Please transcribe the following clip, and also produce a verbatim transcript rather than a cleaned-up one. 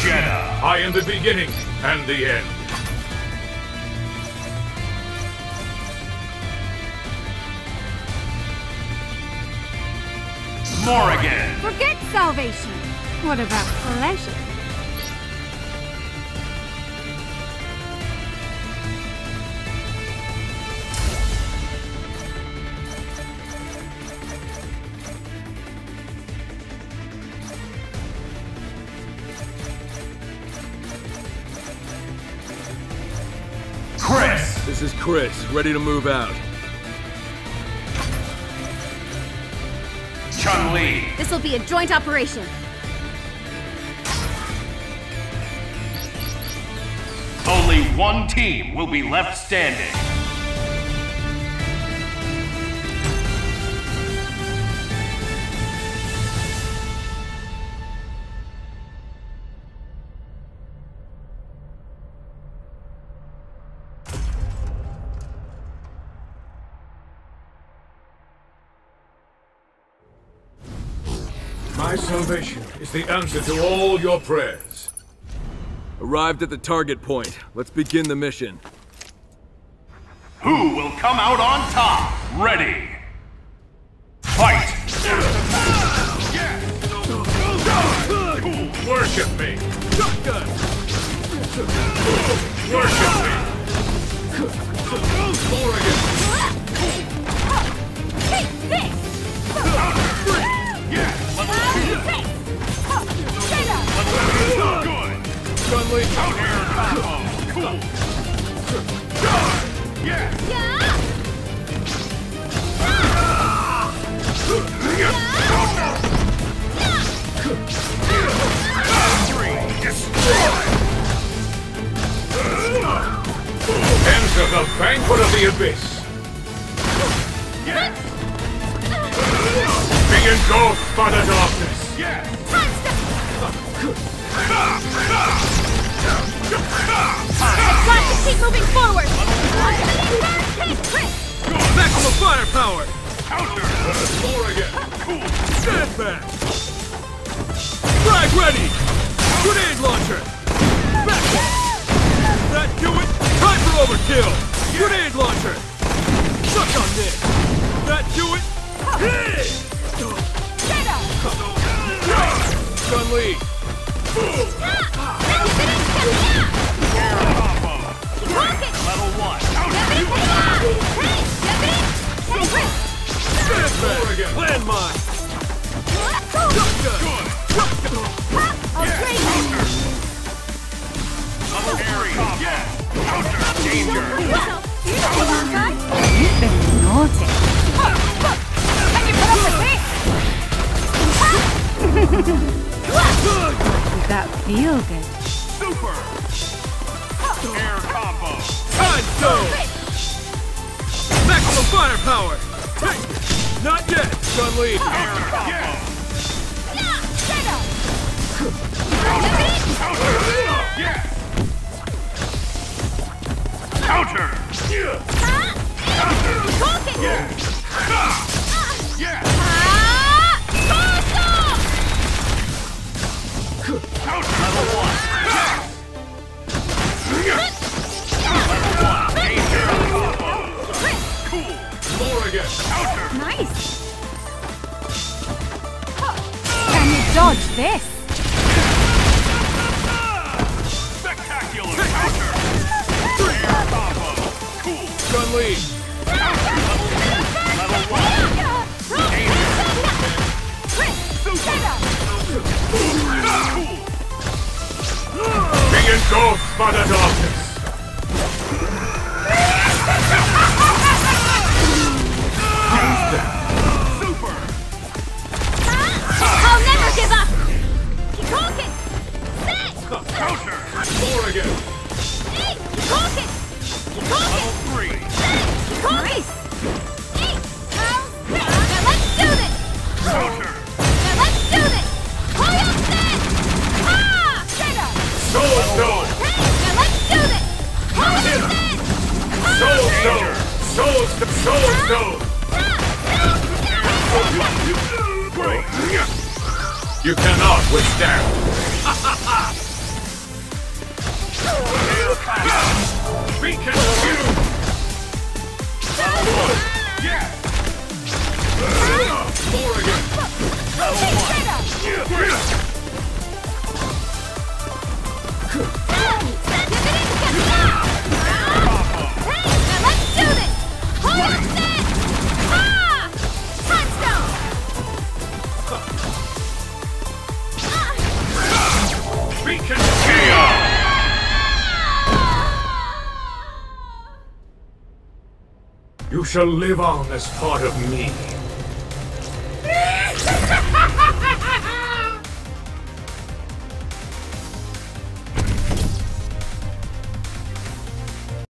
Jedi. I am the beginning and the end. Morrigan. Forget salvation. What about pleasure? Chris. This is Chris, ready to move out. Chun-Li. This will be a joint operation. Only one team will be left standing. My salvation is the answer to all your prayers. Arrived at the target point. Let's begin the mission. Who will come out on top? Ready. Fight! Worship me! Shotgun! Worship me! Morrigan! Take this! Good. Chun-Li! Out here, combo. Cool. Yeah. Three. Destroy. Enter the banquet of the abyss! Yeah. Be engulfed by the darkness! Yeah. I've got to keep moving forward! Maximum firepower! Counter. Morrigan! Cool. Stand back! Frag ready! Grenade launcher! Back! That do it? Time for overkill! Grenade launcher! Suck on this! That do it? Hey! Chun-Li! Level one. Stand back! Morrigan! Landmine! Good. Level area. Yeah. Counter. Danger. You've been naughty. Can you put up the pace? Did that feel good? Super. Air combo. Time zone! Maximum firepower! Take it! Not yet, Chun-Li! Air combo. Yeah. Counter. Yeah. Yeah. Counter. Level one. Level one. Danger combo. Cool. Morrigan! Counter. Nice. Can you dodge this? Spectacular. Counter. Air combo. Cool. Chun-Li! Level one. Danger. Cool. Be engulfed by the darkness! Super. I'll never give up! Keep talking! Sit! Counter. Morrigan! Keep talking! Keep talking! Level three. Nice! Now let's do this! Counter. Now let's do this! Hurry up, Sid! Ha! Soul Stone! Now let's do this! Hurry up, Sid! Soul Stone! Soul Stone! Soul Stone! You cannot withstand! Beacon two! Yeah! More again! Hey, now let's do this! Hold up, Sid! Ah! Touchdown! Beacon chaos! You shall live on as part of me.